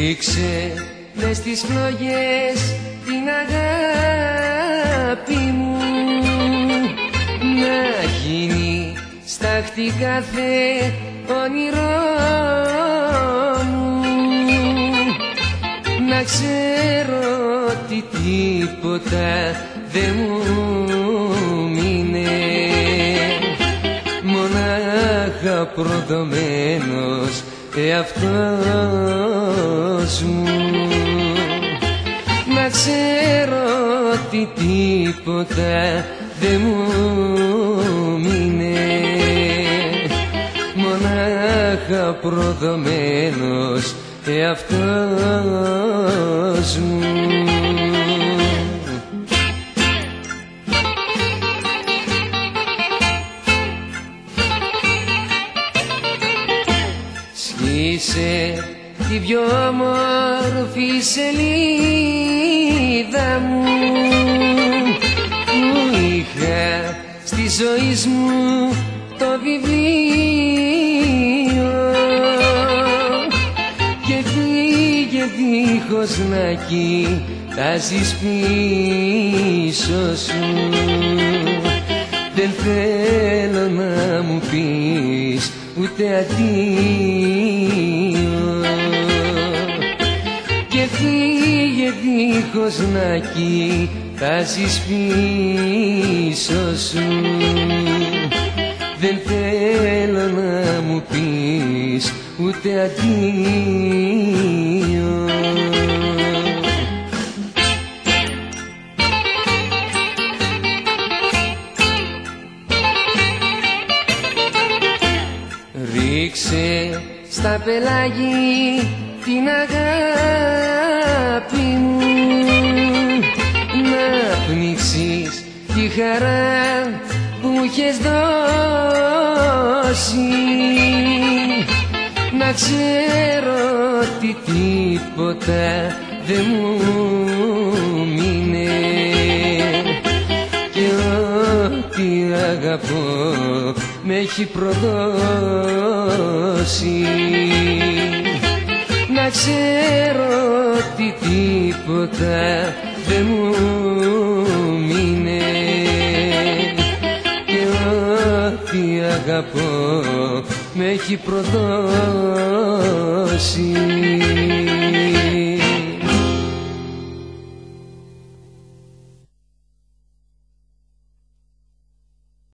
Ρίξε μες στις φλόγες την αγάπη μου, να γίνει στάχτη κάθε όνειρό μου, να ξέρω ότι τίποτα δεν μου μείνε, μονάχα προδομένος εαυτός μου, να ξέρω ότι τίποτα δεν μου μείνε, μονάχα προδομένος εαυτός μου. Σκίσε τη πιο όμορφη σελίδα μου που είχα στη ζωή μου το βιβλίο, και φύγε δίχως να κοιτάζεις πίσω σου. Δεν θέλω να μου πεις ούτε αντίο, και φύγε δίχως να κοιτάζεις πίσω σου. Δεν θέλω να μου πεις ούτε αντίο. Ρίξε στα πελάγι την αγάπη μου, να πνίξεις τη χαρά που είχες δώσει, να ξέρω ότι τίποτα δεν μου μείνε, και ό,τι αγαπώ με έχει προδώσει, να ξέρω ότι τίποτα δεν μου μείνε, και ό,τι αγαπώ με έχει προδώσει.